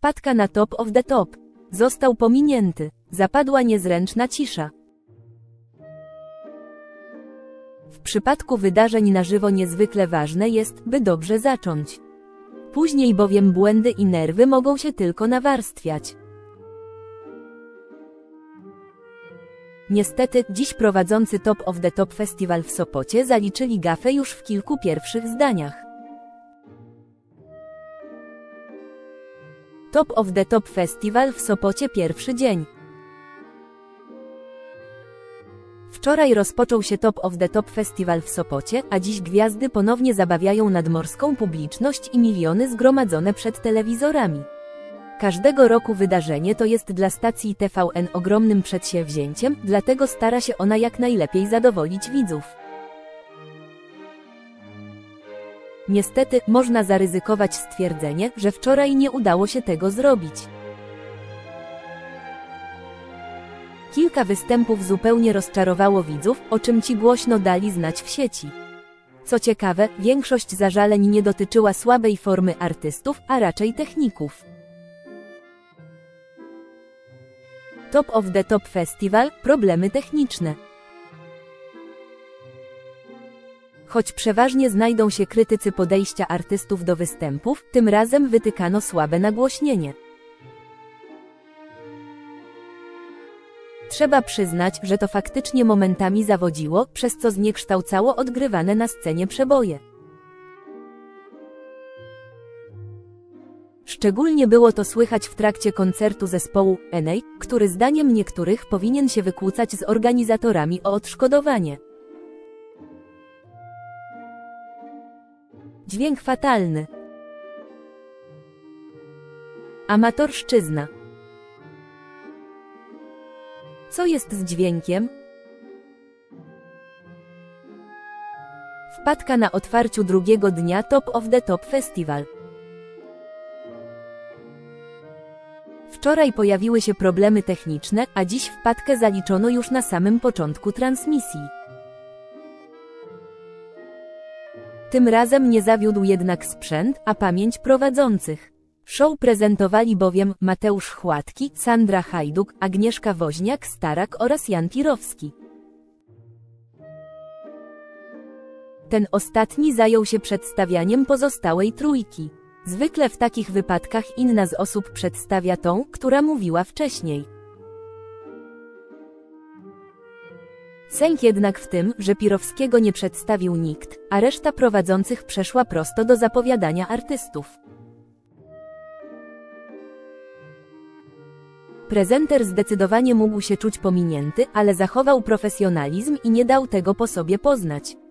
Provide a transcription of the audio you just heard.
Wpadka na Top of the Top. Został pominięty. Zapadła niezręczna cisza. W przypadku wydarzeń na żywo niezwykle ważne jest, by dobrze zacząć. Później bowiem błędy i nerwy mogą się tylko nawarstwiać. Niestety, dziś prowadzący Top of the Top Festival w Sopocie zaliczyli gafę już w kilku pierwszych zdaniach. Top of the Top Festival w Sopocie pierwszy dzień. Wczoraj rozpoczął się Top of the Top Festival w Sopocie, a dziś gwiazdy ponownie zabawiają nadmorską publiczność i miliony zgromadzone przed telewizorami. Każdego roku wydarzenie to jest dla stacji TVN ogromnym przedsięwzięciem, dlatego stara się ona jak najlepiej zadowolić widzów. Niestety, można zaryzykować stwierdzenie, że wczoraj nie udało się tego zrobić. Kilka występów zupełnie rozczarowało widzów, o czym ci głośno dali znać w sieci. Co ciekawe, większość zażaleń nie dotyczyła słabej formy artystów, a raczej techników. Top of the Top Festival – problemy techniczne. Choć przeważnie znajdą się krytycy podejścia artystów do występów, tym razem wytykano słabe nagłośnienie. Trzeba przyznać, że to faktycznie momentami zawodziło, przez co zniekształcało odgrywane na scenie przeboje. Szczególnie było to słychać w trakcie koncertu zespołu Enei, który zdaniem niektórych powinien się wykłócać z organizatorami o odszkodowanie. Dźwięk fatalny. Amatorszczyzna. Co jest z dźwiękiem? Wpadka na otwarciu drugiego dnia Top of the Top Festival. Wczoraj pojawiły się problemy techniczne, a dziś wpadkę zaliczono już na samym początku transmisji. Tym razem nie zawiódł jednak sprzęt, a pamięć prowadzących. Show prezentowali bowiem Mateusz Chładki, Sandra Hajduk, Agnieszka Woźniak-Starak oraz Jan Pirowski. Ten ostatni zajął się przedstawianiem pozostałej trójki. Zwykle w takich wypadkach inna z osób przedstawia tą, która mówiła wcześniej. Sęk jednak w tym, że Pirowskiego nie przedstawił nikt, a reszta prowadzących przeszła prosto do zapowiadania artystów. Prezenter zdecydowanie mógł się czuć pominięty, ale zachował profesjonalizm i nie dał tego po sobie poznać.